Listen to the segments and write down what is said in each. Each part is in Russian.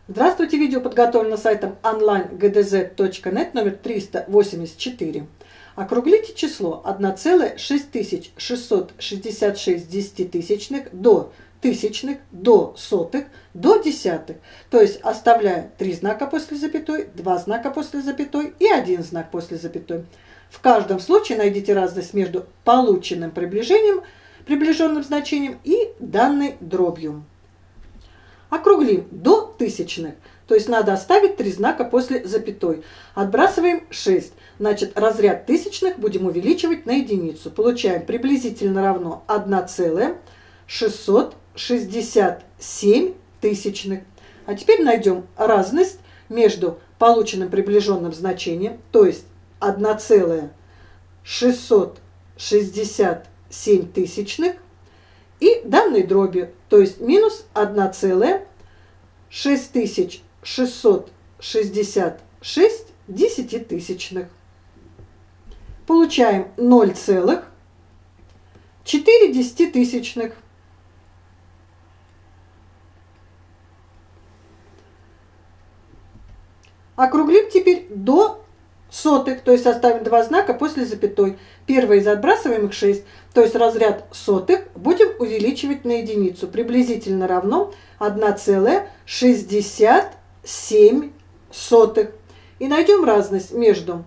Здравствуйте, видео подготовлено сайтом online-gdz.net номер 384. Округлите число 1,6666 десятитысячных до тысячных, до сотых, до десятых. То есть оставляя 3 знака после запятой, 2 знака после запятой и 1 знак после запятой. В каждом случае найдите разность между полученным приближенным значением и данной дробью. Округлим до тысячных, то есть надо оставить 3 знака после запятой. Отбрасываем 6, значит разряд тысячных будем увеличивать на единицу. Получаем приблизительно равно 1,667 тысячных. А теперь найдем разность между полученным приближенным значением, то есть 1,667 тысячных, и данной дроби, то есть минус 1,6666 десятитысячных. Получаем 0,4 десятитысячных. Округлим теперь до сотых, то есть оставим 2 знака после запятой. Первое из отбрасываемых 6, то есть разряд сотых будем увеличивать на единицу. Приблизительно равно 1,67. И найдем разность между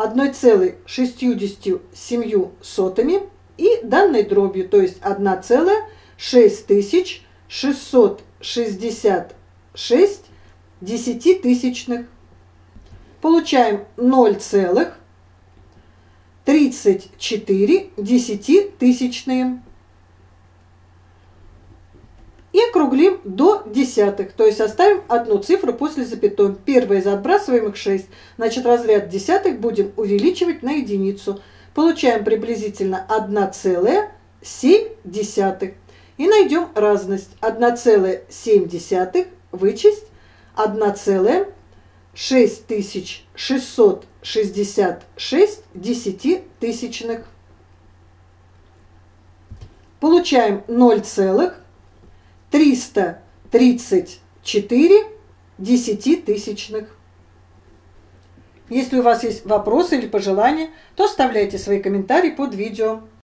1,67 и данной дробью, то есть 1,6666 десятитысячных. Получаем 0,34 десятитысячные. И округлим до десятых, то есть оставим одну цифру после запятой. Первая из отбрасываемых 6, значит разряд десятых будем увеличивать на единицу. Получаем приблизительно 1,7. И найдем разность. 1,7 вычесть 1,6666 десятитысячных. Получаем 0,334 десятитысячных. Если у вас есть вопросы или пожелания, то оставляйте свои комментарии под видео.